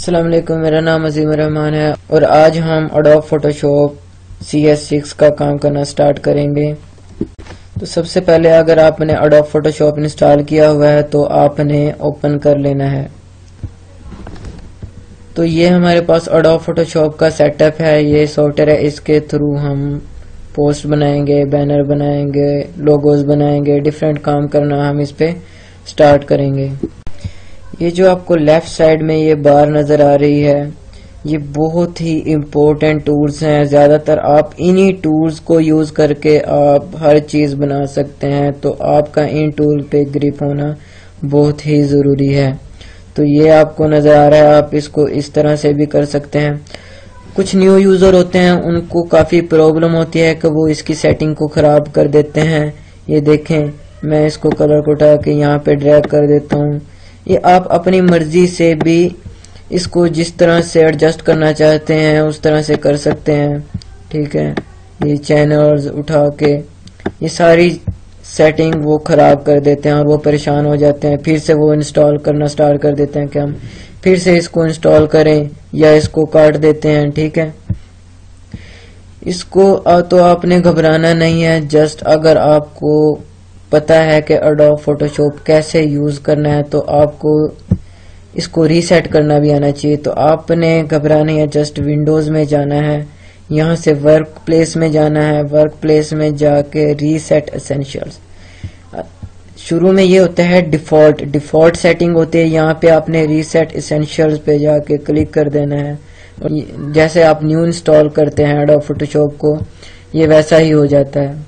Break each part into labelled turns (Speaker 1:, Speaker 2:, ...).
Speaker 1: अस्सलाम वालेकुम, मेरा नाम अजीम रहमान है और आज हम एडोब फोटोशॉप CS6 का काम करना स्टार्ट करेंगे। तो सबसे पहले अगर आपने एडोब फोटोशॉप इंस्टॉल किया हुआ है तो आपने ओपन कर लेना है। तो ये हमारे पास एडोब फोटोशॉप का सेटअप है, ये सॉफ्टवेयर है। इसके थ्रू हम पोस्ट बनाएंगे, बैनर बनाएंगे, लोगोज बनाएंगे, डिफरेंट काम करना हम इस पे स्टार्ट करेंगे। ये जो आपको लेफ्ट साइड में ये बार नजर आ रही है, ये बहुत ही इम्पोर्टेंट टूल्स हैं। ज्यादातर आप इन्हीं टूल्स को यूज करके आप हर चीज बना सकते हैं, तो आपका इन टूल पे ग्रिप होना बहुत ही जरूरी है। तो ये आपको नजर आ रहा है, आप इसको इस तरह से भी कर सकते हैं। कुछ न्यू यूजर होते हैं, उनको काफी प्रॉब्लम होती है कि वो इसकी सेटिंग को खराब कर देते हैं। ये देखें, मैं इसको कलर को उठा के यहाँ पे ड्रैग कर देता हूँ। ये आप अपनी मर्जी से भी इसको जिस तरह से एडजस्ट करना चाहते हैं उस तरह से कर सकते हैं, ठीक है। ये चैनल्स उठा के ये सारी सेटिंग वो खराब कर देते हैं और वो परेशान हो जाते हैं। फिर से वो इंस्टॉल करना स्टार्ट कर देते हैं कि हम फिर से इसको इंस्टॉल करें या इसको काट देते हैं, ठीक है। इसको तो आपने घबराना नहीं है। जस्ट अगर आपको पता है कि एडोब फोटोशॉप कैसे यूज करना है तो आपको इसको रीसेट करना भी आना चाहिए। तो आपने घबराना है, जस्ट विंडोज में जाना है, यहाँ से वर्क प्लेस में जाना है, वर्क प्लेस में जाके रीसेट एसेंशियल्स। शुरू में ये होता है डिफॉल्ट सेटिंग होती है, यहाँ पे आपने रीसेट एसेंशियल्स पे जाके क्लिक कर देना है। और जैसे आप न्यू इंस्टॉल करते हैं एडोब फोटोशॉप को, ये वैसा ही हो जाता है।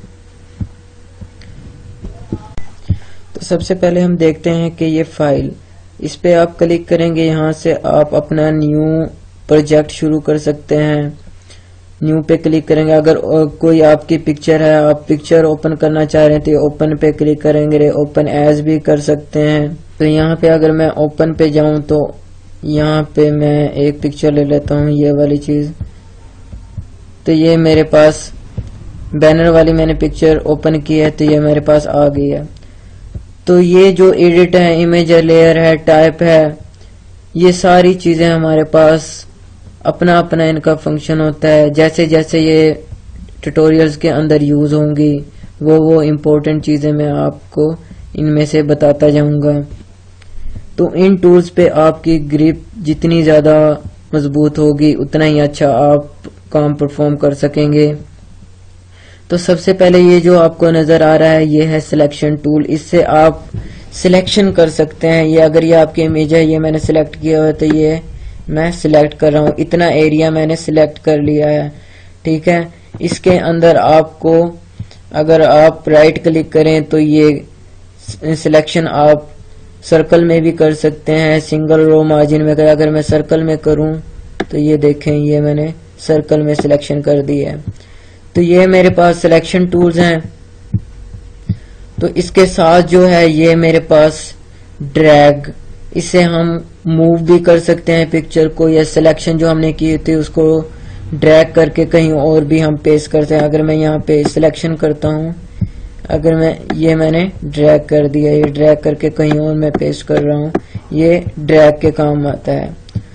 Speaker 1: तो सबसे पहले हम देखते हैं कि ये फाइल, इस पे आप क्लिक करेंगे, यहाँ से आप अपना न्यू प्रोजेक्ट शुरू कर सकते हैं। न्यू पे क्लिक करेंगे। अगर कोई आपकी पिक्चर है, आप पिक्चर ओपन करना चाह रहे हैं तो ओपन पे क्लिक करेंगे, ओपन एज भी कर सकते हैं। तो यहाँ पे अगर मैं ओपन पे जाऊं तो यहाँ पे मैं एक पिक्चर ले लेता हूँ, ये वाली चीज। तो ये मेरे पास बैनर वाली मैंने पिक्चर ओपन की है, तो ये मेरे पास आ गई है। तो ये जो एडिट है, इमेज लेयर है, टाइप है, ये सारी चीजें हमारे पास अपना अपना इनका फंक्शन होता है। जैसे जैसे ये ट्यूटोरियल्स के अंदर यूज होंगी वो इम्पोर्टेंट चीजें मैं आपको इनमें से बताता जाऊंगा। तो इन टूल्स पे आपकी ग्रिप जितनी ज्यादा मजबूत होगी उतना ही अच्छा आप काम परफॉर्म कर सकेंगे। तो सबसे पहले ये जो आपको नजर आ रहा है ये है सिलेक्शन टूल। इससे आप सिलेक्शन कर सकते हैं। ये अगर ये आपकी इमेज है, ये मैंने सिलेक्ट किया हुआ है, तो ये मैं सिलेक्ट कर रहा हूँ, इतना एरिया मैंने सिलेक्ट कर लिया है, ठीक है। इसके अंदर आपको अगर आप राइट क्लिक करें तो ये सिलेक्शन आप सर्कल में भी कर सकते हैं, सिंगल रो मार्जिन में। अगर मैं सर्कल में करूं तो ये देखें, ये मैंने सर्कल में सिलेक्शन कर दी है। तो ये मेरे पास सिलेक्शन टूल्स हैं। तो इसके साथ जो है ये मेरे पास ड्रैग, इससे हम मूव भी कर सकते हैं पिक्चर को, या सिलेक्शन जो हमने की थी उसको ड्रैग करके कहीं और भी हम पेस्ट करते हैं। अगर मैं यहाँ पे सिलेक्शन करता हूँ, अगर मैंने ड्रैग कर दिया, ये ड्रैग करके कहीं और मैं पेस्ट कर रहा हूँ, ये ड्रैग के काम आता है,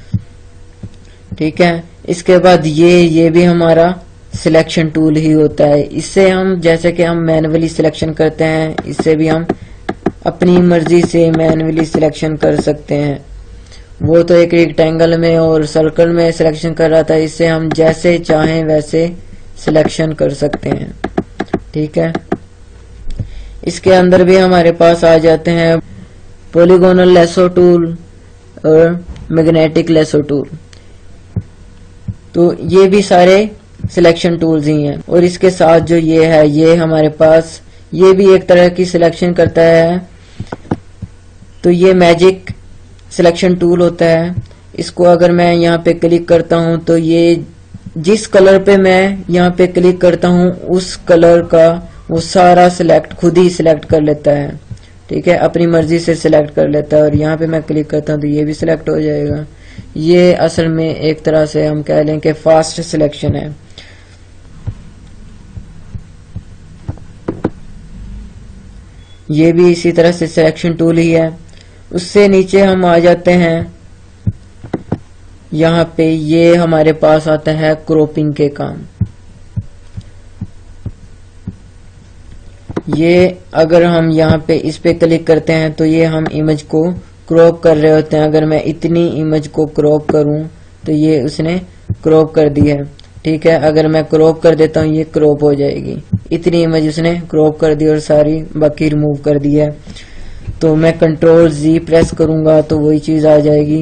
Speaker 1: ठीक है। इसके बाद ये भी हमारा सिलेक्शन टूल ही होता है। इससे हम जैसे कि हम मैन्युअली सिलेक्शन करते हैं, इससे भी हम अपनी मर्जी से मैन्युअली सिलेक्शन कर सकते हैं। वो तो एक रेक्टेंगल में और सर्कल में सिलेक्शन कर रहा था, इससे हम जैसे चाहें वैसे सिलेक्शन कर सकते हैं, ठीक है। इसके अंदर भी हमारे पास आ जाते हैं पॉलीगोनल लेसो टूल और मैग्नेटिक लेसो टूल। तो ये भी सारे सिलेक्शन टूल्स ही हैं। और इसके साथ जो ये है, ये हमारे पास ये भी एक तरह की सिलेक्शन करता है। तो ये मैजिक सिलेक्शन टूल होता है। इसको अगर मैं यहाँ पे क्लिक करता हूँ तो ये जिस कलर पे मैं यहाँ पे क्लिक करता हूँ उस कलर का वो सारा सिलेक्ट खुद ही सिलेक्ट कर लेता है, ठीक है। अपनी मर्जी से सिलेक्ट कर लेता है। और यहाँ पे मैं क्लिक करता हूँ तो ये भी सिलेक्ट हो जाएगा। ये असल में एक तरह से हम कह लें कि फास्ट सिलेक्शन है। ये भी इसी तरह से सिलेक्शन टूल ही है। उससे नीचे हम आ जाते हैं यहाँ पे ये हमारे पास आता है क्रॉपिंग के काम। ये अगर हम यहाँ पे इस पे क्लिक करते हैं तो ये हम इमेज को क्रॉप कर रहे होते हैं। अगर मैं इतनी इमेज को क्रॉप करूं तो ये उसने क्रॉप कर दी है, ठीक है। अगर मैं क्रॉप कर देता हूँ ये क्रॉप हो जाएगी। इतनी इमेज उसने क्रॉप कर दी और सारी बाकी रिमूव कर दी है। तो मैं Ctrl+Z प्रेस करूंगा तो वही चीज आ जाएगी।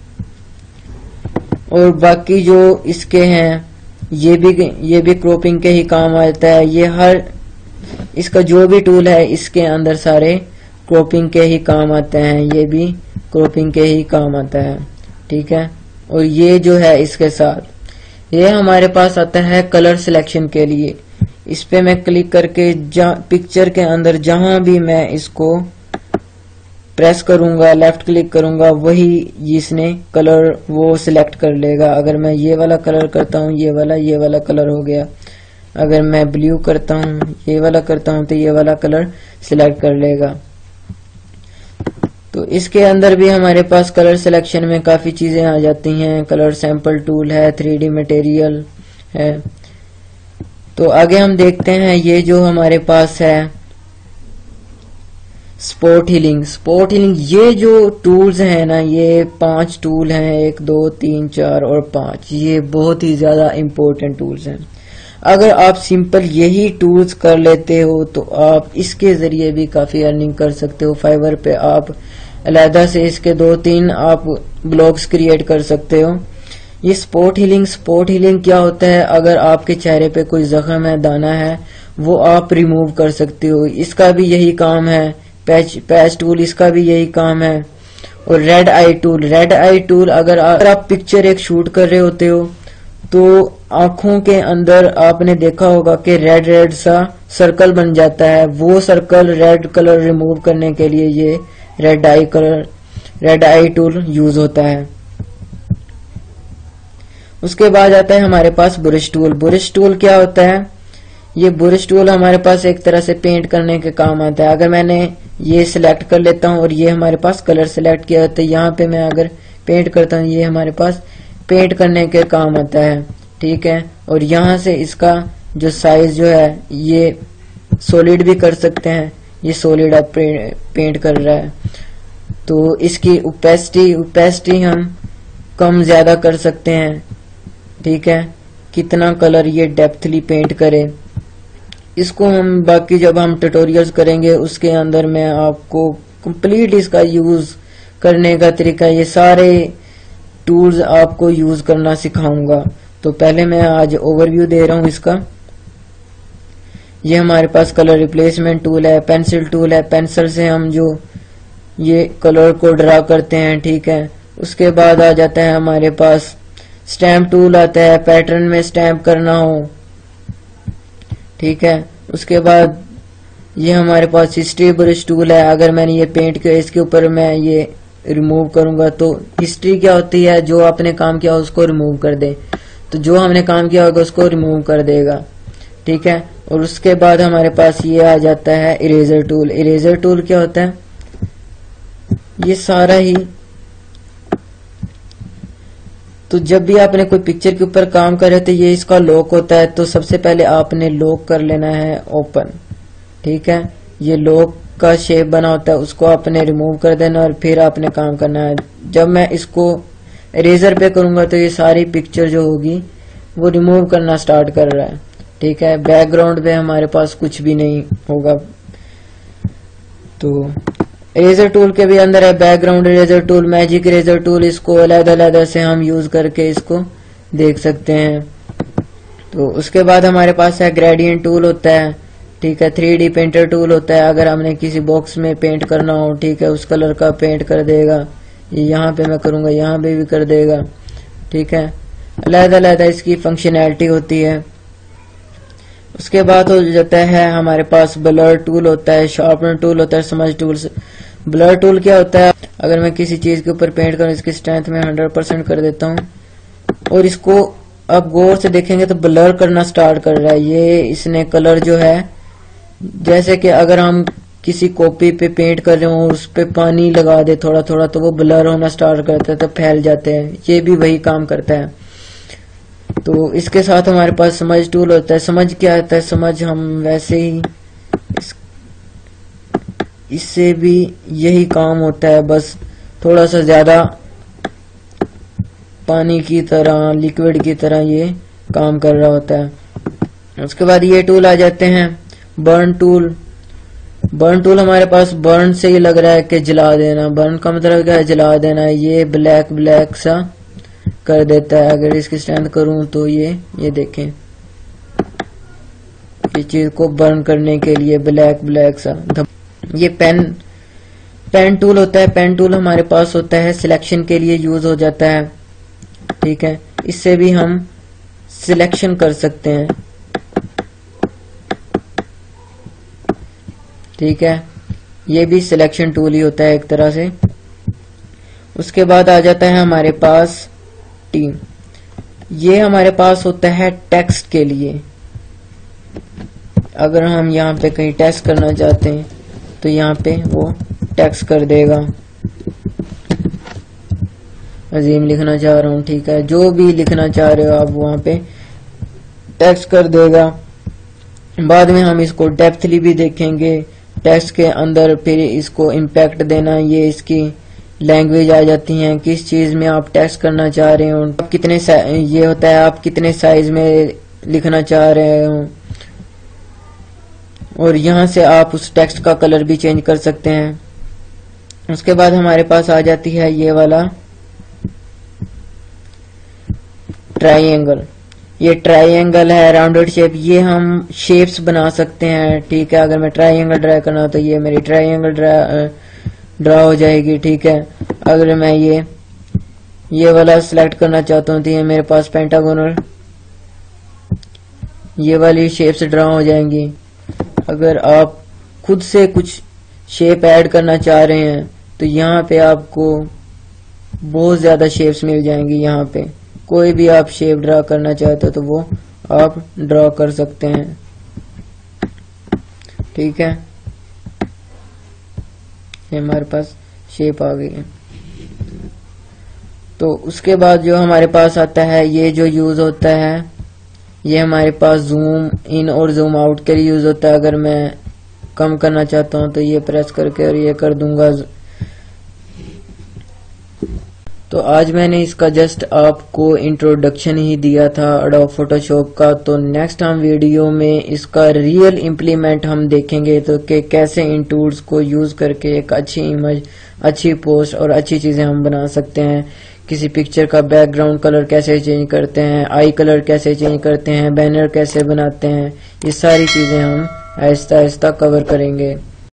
Speaker 1: और बाकी जो इसके हैं ये भी क्रॉपिंग के ही काम आता है। ये हर इसका जो भी टूल है इसके अंदर सारे क्रॉपिंग के ही काम आते हैं। ये भी क्रॉपिंग के ही काम आता है, ठीक है। और ये जो है इसके साथ ये हमारे पास आता है कलर सिलेक्शन के लिए। इस पे मैं क्लिक करके पिक्चर के अंदर जहां भी मैं इसको प्रेस करूंगा, लेफ्ट क्लिक करूंगा, वही इसने कलर वो सिलेक्ट कर लेगा। अगर मैं ये वाला कलर करता हूँ ये वाला कलर हो गया। अगर मैं ब्लू करता हूँ ये वाला करता हूँ तो ये वाला कलर सिलेक्ट कर लेगा। तो इसके अंदर भी हमारे पास कलर सिलेक्शन में काफी चीजें आ जाती हैं। कलर सैंपल टूल है, 3D मटेरियल है। तो आगे हम देखते हैं ये जो हमारे पास है स्पॉट हीलिंग। स्पॉट हीलिंग ये जो टूल्स हैं ना, ये 5 टूल हैं, 1 2 3 4 और 5। ये बहुत ही ज्यादा इम्पोर्टेंट टूल्स हैं। अगर आप सिंपल यही टूल्स कर लेते हो तो आप इसके जरिए भी काफी अर्निंग कर सकते हो। फाइवर पे आप अलहदा से इसके 2-3 आप ब्लॉग्स क्रिएट कर सकते हो। ये स्पॉट हीलिंग क्या होता है? अगर आपके चेहरे पे कोई जख्म है, दाना है, वो आप रिमूव कर सकते हो। इसका भी यही काम है। पैच टूल इसका भी यही काम है। और रेड आई टूल अगर आप पिक्चर एक शूट कर रहे होते हो तो आंखों के अंदर आपने देखा होगा कि रेड सा सर्कल बन जाता है। वो सर्कल रेड कलर रिमूव करने के लिए ये रेड आई टूल यूज होता है। उसके बाद आता है हमारे पास ब्रश टूल क्या होता है? ये ब्रश टूल हमारे पास एक तरह से पेंट करने के काम आता है। अगर मैंने ये सिलेक्ट कर लेता हूँ और ये हमारे पास कलर सिलेक्ट किया होता है, यहाँ पे मैं अगर पेंट करता हूँ ये हमारे पास पेंट करने के काम आता है, ठीक है। और यहाँ से इसका जो साइज जो है ये सॉलिड भी कर सकते हैं। ये सॉलिड अब पेंट कर रहा है तो इसकी ओपेसिटी हम कम ज्यादा कर सकते हैं, ठीक है। कितना कलर ये डेप्थली पेंट करे इसको हम बाकी जब हम ट्यूटोरियल्स करेंगे उसके अंदर मैं आपको कंप्लीट इसका यूज करने का तरीका, ये सारे टूल्स आपको यूज करना सिखाऊंगा। तो पहले मैं आज ओवरव्यू दे रहा हूं इसका। ये हमारे पास कलर रिप्लेसमेंट टूल है, पेंसिल टूल है। पेंसिल से हम जो ये कलर को ड्रा करते हैं, ठीक है। उसके बाद आ जाता है हमारे पास स्टैम्प टूल आता है, पैटर्न में स्टैम्प करना हो, ठीक है। उसके बाद ये हमारे पास हिस्ट्री ब्रश टूल है। अगर मैंने ये पेंट किया इसके ऊपर मैं ये रिमूव करूंगा तो हिस्ट्री क्या होती है? जो आपने काम किया उसको रिमूव कर दे। तो जो हमने काम किया होगा उसको रिमूव कर देगा, ठीक है। और उसके बाद हमारे पास ये आ जाता है इरेजर टूल क्या होता है? ये सारा ही तो जब भी आपने कोई पिक्चर के ऊपर काम कर रहे थे ये इसका लॉक होता है। तो सबसे पहले आपने लॉक कर लेना है ओपन, ठीक है। ये लॉक का शेप बना होता है उसको आपने रिमूव कर देना और फिर आपने काम करना है। जब मैं इसको इरेजर पे करूंगा तो ये सारी पिक्चर जो होगी वो रिमूव करना स्टार्ट कर रहा है, ठीक है। बैकग्राउंड पे हमारे पास कुछ भी नहीं होगा। तो इरेजर टूल के भी अंदर है background eraser tool, magic eraser tool. इसको अलग-अलग से हम यूज करके इसको देख सकते हैं। तो उसके बाद हमारे पास है ग्रेडियंट टूल होता है, ठीक है। 3D पेंटर टूल होता है। अगर हमने किसी बॉक्स में पेंट करना हो, ठीक है, उस कलर का पेंट कर देगा। ये यहाँ पे मैं करूंगा यहाँ पे भी कर देगा, ठीक है। अलग-अलग इसकी फंक्शनैलिटी होती है। उसके बाद हो जाता है हमारे पास ब्लर टूल होता है, शार्पनर टूल होता है, स्मज टूल्स। ब्लर टूल क्या होता है? अगर मैं किसी चीज के ऊपर पेंट करूं इसकी स्ट्रेंथ में 100% कर देता हूं और इसको अब गौर से देखेंगे तो ब्लर करना स्टार्ट कर रहा है। ये इसने कलर जो है, जैसे कि अगर हम किसी कॉपी पे पेंट कर रहे हो और उस पे पानी लगा दे थोड़ा थोड़ा तो वो ब्लर होना स्टार्ट करता है, तो फैल जाते हैं। ये भी वही काम करता है। तो इसके साथ हमारे पास समझ टूल होता है। समझ क्या आता है? समझ हम वैसे ही इससे भी यही काम होता है, बस थोड़ा सा ज्यादा पानी की तरह, लिक्विड की तरह ये काम कर रहा होता है। उसके बाद ये टूल आ जाते हैं बर्न टूल। बर्न टूल हमारे पास बर्न से ही लग रहा है कि जला देना। बर्न का मतलब क्या है? जला देना। ये ब्लैक ब्लैक सा कर देता है। अगर इसकी स्ट्रेंथ करूं तो ये देखें, इस चीज को बर्न करने के लिए ब्लैक ब्लैक सा। ये पेन टूल होता है। पेन टूल हमारे पास होता है सिलेक्शन के लिए यूज हो जाता है, ठीक है। इससे भी हम सिलेक्शन कर सकते हैं, ठीक है। ये भी सिलेक्शन टूल ही होता है एक तरह से। उसके बाद आ जाता है हमारे पास टीम। ये हमारे पास होता है टेक्स्ट के लिए। अगर हम यहाँ पे कहीं टेक्स्ट करना चाहते हैं तो यहाँ पे वो टेक्स्ट कर देगा। अजीम लिखना चाह रहा हूँ, ठीक है। जो भी लिखना चाह रहे हो आप वहां पे टेक्स्ट कर देगा। बाद में हम इसको डेप्थली भी देखेंगे। टेक्स्ट के अंदर फिर इसको इम्पैक्ट देना, ये इसकी लैंग्वेज आ जाती है, किस चीज में आप टेक्स्ट करना चाह रहे हो, कितने ये होता है आप कितने साइज में लिखना चाह रहे हो। और यहाँ से आप उस टेक्स्ट का कलर भी चेंज कर सकते हैं। उसके बाद हमारे पास आ जाती है ये वाला ट्राइंगल। ये ट्राइंगल है, राउंडेड शेप। ये हम शेप्स बना सकते हैं, ठीक है। अगर मैं ट्राइंगल ड्रा करना हो तो ये मेरी ट्राइंगल ड्रा हो जाएगी, ठीक है। अगर मैं ये वाला सिलेक्ट करना चाहता हूँ तो ये मेरे पास पेंटागोनल, ये वाली शेप्स ड्रा हो जाएंगी। अगर आप खुद से कुछ शेप ऐड करना चाह रहे हैं तो यहाँ पे आपको बहुत ज्यादा शेप्स मिल जाएंगी। यहाँ पे कोई भी आप शेप ड्रा करना चाहते हो तो वो आप ड्रा कर सकते हैं, ठीक है। ये हमारे पास शेप आ गई है। तो उसके बाद जो हमारे पास आता है, ये जो यूज होता है, ये हमारे पास जूम इन और जूम आउट के लिए यूज होता है। अगर मैं कम करना चाहता हूं तो ये प्रेस करके और ये कर दूंगा। तो आज मैंने इसका जस्ट आपको इंट्रोडक्शन ही दिया था एडोब फोटोशॉप का। तो नेक्स्ट हम वीडियो में इसका रियल इम्प्लीमेंट हम देखेंगे, तो कि कैसे इन टूल्स को यूज करके एक अच्छी इमेज, अच्छी पोस्ट और अच्छी चीजें हम बना सकते हैं। किसी पिक्चर का बैकग्राउंड कलर कैसे चेंज करते हैं, आई कलर कैसे चेंज करते हैं, बैनर कैसे बनाते हैं, ये सारी चीजें हम आहिस्ता आहिस्ता कवर करेंगे।